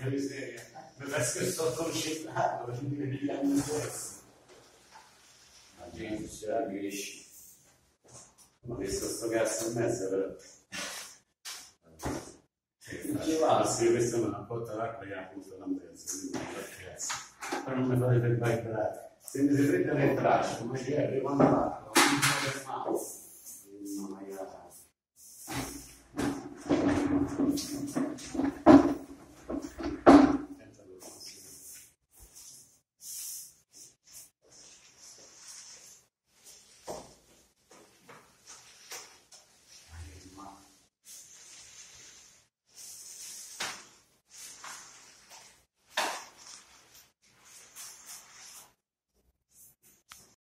porca miseria, mi penso che sto torcicando per dire che gli anni stessi. La gente si aggresce. Ma visto sto cazzo in mezzo però. Che va, se questa è una botta d'acqua che ha appunto la mezzo, quindi cazzo. Però non mi fate per vibrare. Se mi si prende nel braccio, come ci è, quando l'acqua, non mi fate male. Non mi fate male.